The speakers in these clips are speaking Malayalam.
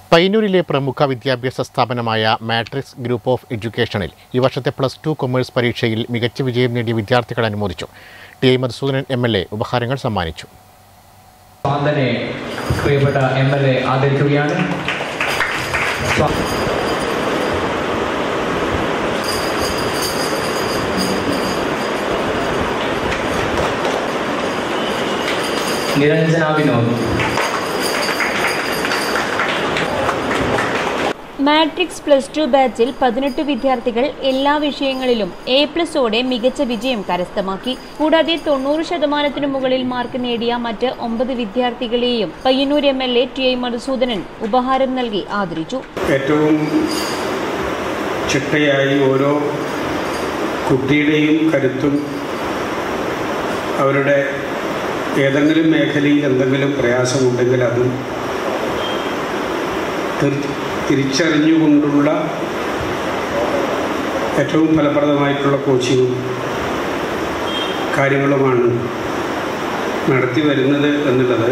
പയ്യന്നൂരിലെ പ്രമുഖ വിദ്യാഭ്യാസ സ്ഥാപനമായ മാട്രിക്സ് ഗ്രൂപ്പ് ഓഫ് എഡ്യൂക്കേഷനിൽ ഈ വർഷത്തെ +2 കൊമേഴ്സ് പരീക്ഷയിൽ മികച്ച വിജയം നേടിയ വിദ്യാർത്ഥികളെ അനുമോദിച്ചു. ടി മധുസൂദനൻ MLA ഉപഹാരങ്ങൾ സമ്മാനിച്ചു. പ്രിയപ്പെട്ട MLA ആദരിക്കുകയാണ്. നിരഞ്ജന വിനോദ്. മാട്രിക്സ് +2 ബാച്ചിൽ 18 വിദ്യാർത്ഥികൾ എല്ലാ വിഷയങ്ങളിലും A+ഓടെ മികച്ച വിജയം കരസ്ഥമാക്കി. കൂടാതെ 90% മുകളിൽ മാർക്ക് നേടിയ മറ്റ് 9 വിദ്യാർത്ഥികളെയും പയ്യന്നൂർ MLA ടി മധുസൂദനൻ ഉപഹാരം നൽകി ആദരിച്ചു. ഏറ്റവും ചിട്ടയായി ഓരോ കുട്ടിയുടെയും കരുത്തും അവരുടെ ഏതെങ്കിലും മേഖലയിൽ എന്തെങ്കിലും പ്രയാസമുണ്ടെങ്കിൽ അതും തിരിച്ചറിഞ്ഞുകൊണ്ടുള്ള ഏറ്റവും ഫലപ്രദമായിട്ടുള്ള കോച്ചിങ്ങും കാര്യങ്ങളുമാണ് നടത്തി വരുന്നത് എന്നുള്ളത്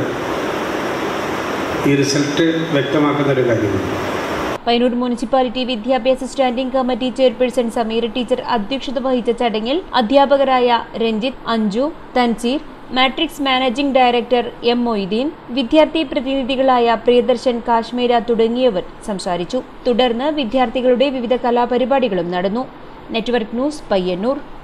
ഈ റിസൾട്ട് വ്യക്തമാക്കുന്നൊരു കാര്യമാണ്. പയ്യന്നൂർ മുനിസിപ്പാലിറ്റി വിദ്യാഭ്യാസ standing committee chairperson Sameera teacher അധ്യക്ഷത വഹിച്ച ചടങ്ങിൽ അധ്യാപകരായ Ranjith, Anju, Tanseer, Matrix managing director M. Moideen, വിദ്യാർത്ഥി പ്രതിനിധികളായ പ്രിയദർശൻ, കാശ്മീര തുടങ്ങിയവർ സംസാരിച്ചു. തുടർന്ന് വിദ്യാർത്ഥികളുടെ വിവിധ കലാപരിപാടികളും നടന്നു. Network news, Payyanur.